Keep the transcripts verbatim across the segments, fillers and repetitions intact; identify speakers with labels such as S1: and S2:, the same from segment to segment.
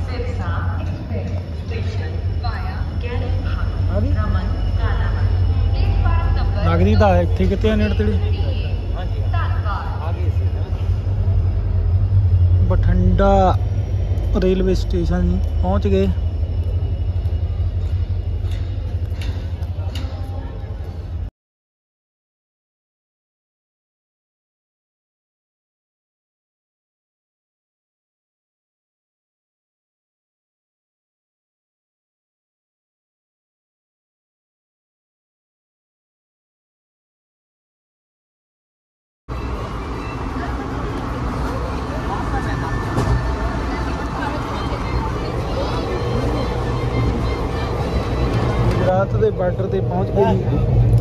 S1: लगती तो इतने कितने नेड़ तेड़े बठिंडा रेलवे स्टेशन पहुँच गए। गुजरात के बार्डर से पहुँच गए जी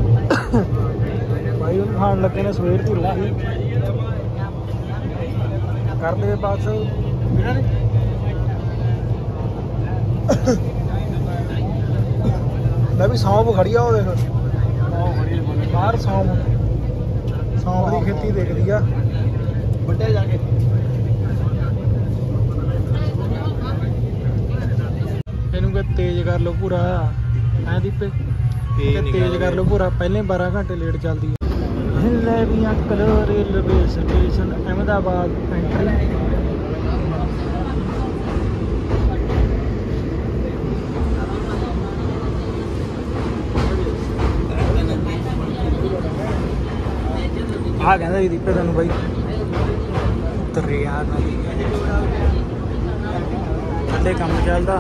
S1: भाई उन्हें खान लगे ने सवेर की रोटी करते बस मैं भी सौंफ खड़ी आ देख बाहर सौंफ सौंफ की खेती देख ली आ बड़े जाके इनू तेज कर लो पूरा है दीपे तेज कर लो पूरा पहले बारह घंटे लेट चलती है। कलर रेलवे स्टेशन अहमदाबाद एंट्री आ कहता जी दीपे तेन भाई उतरे यार थले काम चलता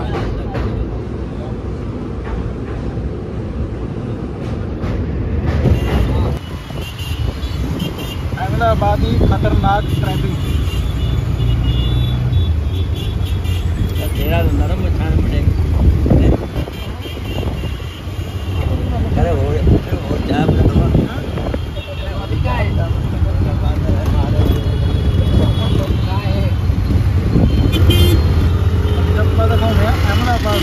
S1: अहमदाबाद ही खतरनाक ट्रैफिक तेरा नरम छान पड़ेगा अरे हो हो जा अहमदाबाद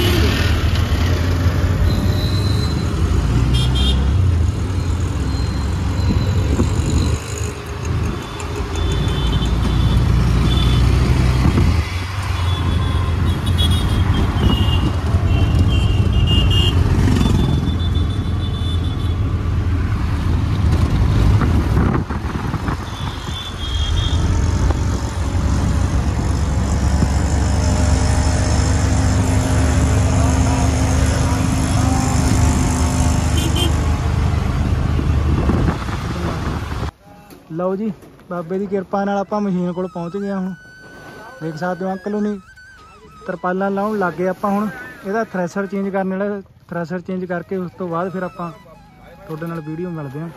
S1: लो जी बाबे की किरपा नाल आपां मशीन कोल पहुँच गए हूँ देख सकते हो अंकल हुनी तरपालां लाउण लग गए आपां हुण इहदा थ्रैशर चेंज करने वाला थ्रैशर चेंज करके उस तो बाद फिर आपां तुहाडे नाल वीडियो मिलदे हां।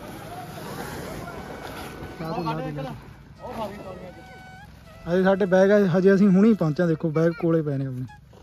S1: अजे साडे बैग हजे असीं हुणी पहुंचे देखो बैग कोले पए ने अपने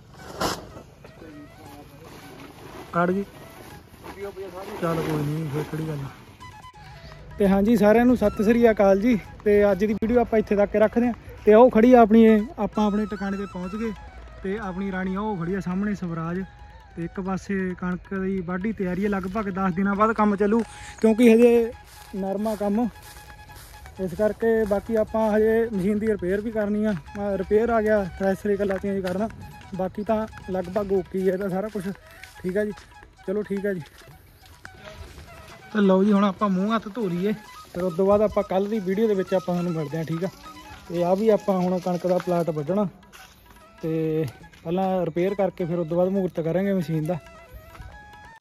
S1: काट जी चल कोई नहीं फिर किहड़ी गल। तो हाँ जी सारिਆਂ ਨੂੰ सत श्री अकाल जी। तो अज की वीडियो आप इत्थे तक रखते हैं। तो वो खड़ी अपनी आप अपने टिकाने पर पहुँच गए तो अपनी रानी वो खड़ी है सामने स्वराज। तो एक पासे कणक की वाढी तैयारी है लगभग दस दिनों बाद काम चलू क्योंकि हजे नरमा काम इस करके बाकी आप हजे मशीन की रिपेयर भी करनी है रिपेयर आ गया थ्रैशर इकला चेंज करना बाकी तो लगभग ओके है तो सारा कुछ ठीक है जी। चलो ठीक है जी। तो लो जी हुण आपां मूँह हत्थ धो लीए फिर उस तो बाद आपां कल की वीडियो के विच आपां तुहानूं मिलदे हां ठीक है। तो आ भी आपां हुण कणक दा प्लाट वड्ढना तो पहलां रिपेयर करके फिर उस तो बाद मुहूर्त करांगे मशीन का।